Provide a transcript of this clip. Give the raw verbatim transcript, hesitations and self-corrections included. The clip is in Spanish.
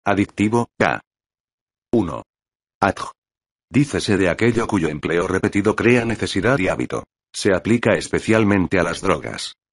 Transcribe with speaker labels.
Speaker 1: Adictivo, K. uno. Adj. Dícese de aquello cuyo empleo repetido crea necesidad y hábito. Se aplica especialmente a las drogas.